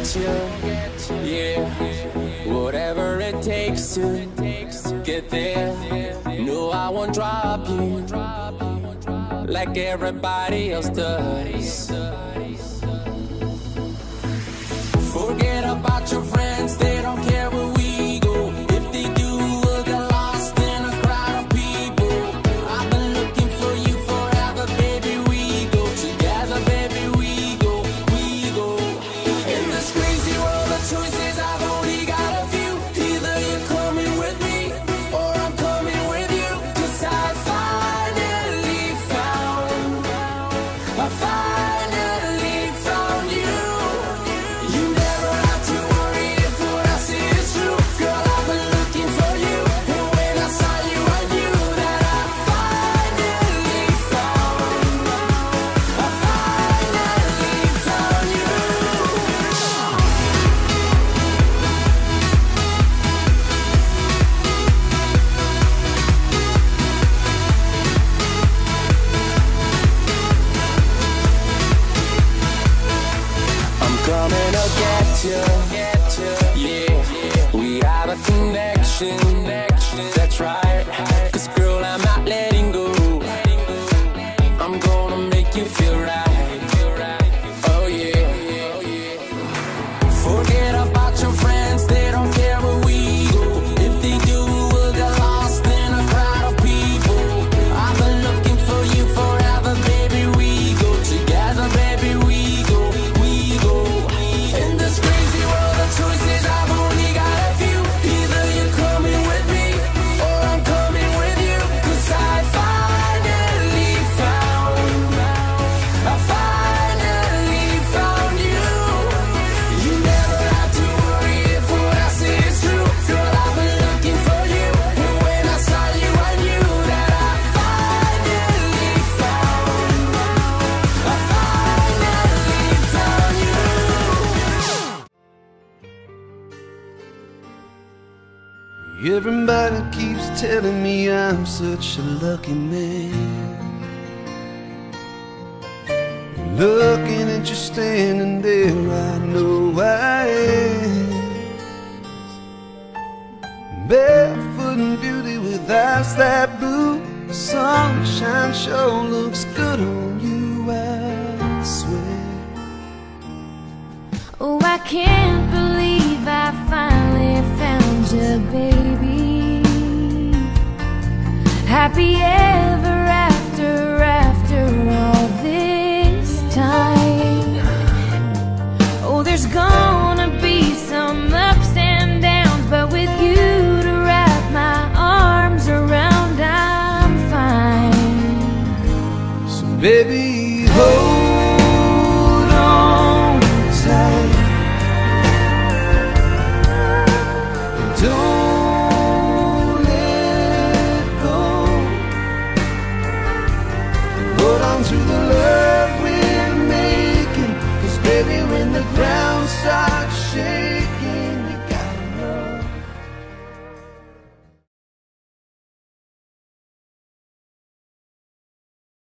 get you. Yeah, whatever it takes to get there. No, I won't drop you like everybody else does. Forget about your friends, they don't care where we go. If they do, we'll get lost in a crowd of people. I've been looking for you forever, baby, we go together, baby, we go, we go. In this crazy world of choices, I've only got a few. Either you're coming with me, or I'm coming with you. 'Cause I finally found you. You never have to worry if what I say is true. Girl, I've been looking for you, and when I saw you, I knew that I finally found you. I'm coming to get you. Yeah, we have a connection. That's right. 'Cause girl, I'm not letting go. I'm gonna make you feel right. Oh yeah. Forget about your friends, they don't care where we go. If they do, we'll get lost in a crowd of people. I've been looking for you forever, baby, we go together, baby, we go, we go. In this crazy world of choices, I've only got a few. Either you're coming with me, or I'm coming with you. 'Cause I finally found you. You never have to worry if what I say is true. Girl, I've been looking for you, and when I saw you, I knew that I finally found you. Everybody keeps telling me I'm such a lucky man. Looking at you standing there, I know I am. Barefoot in beauty with eyes that blue. The sunshine sure looks good on you, I swear. Oh, I can't believe I finally found you, baby. Happy ever after all this time. Oh, there's gone